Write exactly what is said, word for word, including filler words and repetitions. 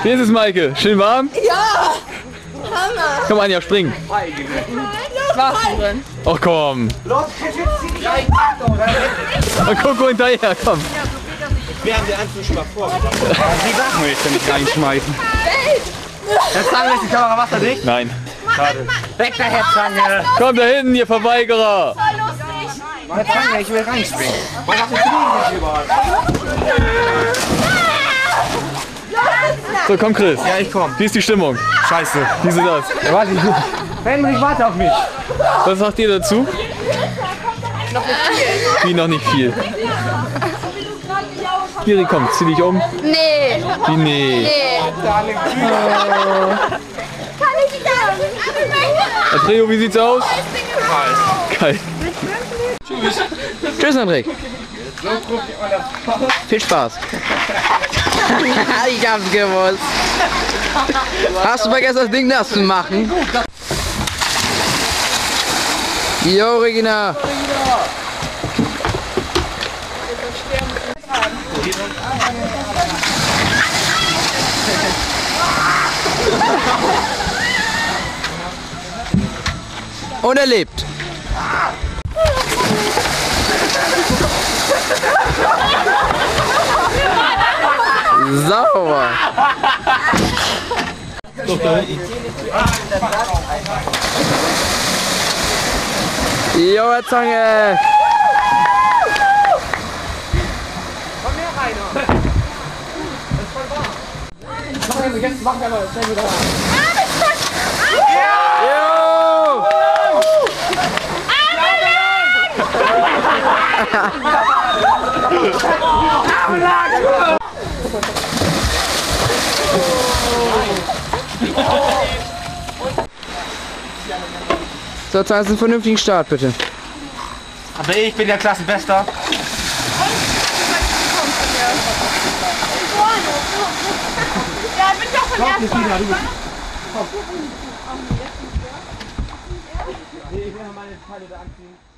Wie ist es, Maike? Schön warm? Ja! Hammer! Komm, Anja, spring. Wasser drin. Ach komm. Und Coco hinterher, komm. Wir haben die Anzug schon mal vorgebracht. Die Sachen möchte ich nicht reinschmeißen. Herr Zange, ist die Kamera wasserdicht? Nein. Schade. Weg da, Herr Zange! Komm da hinten, ihr Verweigerer. Herr Zange, ich will reinspringen. Was hast du denn überall? So, komm Chris. Ja, ich komm. Wie ist die Stimmung? Scheiße. Wie ist das? Ja, warte, ich Henry, warte auf mich. Was sagt ihr dazu? Noch nicht viel. Wie noch nicht viel? Kiri, komm, zieh dich um. Nee. Wie nee? Nee. Kann ich nicht Andreo, wie sieht's aus? Kalt. Kalt. Tschüss, André. Viel Spaß. Ich hab's gewusst. Hast du vergessen, das Ding nass zu machen? Jo, Regina. Und er lebt. Sauber. Jo, Herr Zange. Komm her, Rainer. Das ist voll warm. Jetzt machen wir mal schnell wieder rein. Jo. So, jetzt einen vernünftigen Start, bitte. Aber ich bin der Klassenbester. Ja, ich bin doch von Komm, Christina, du bist. Komm. erst. Ich will noch meine Teile da anziehen.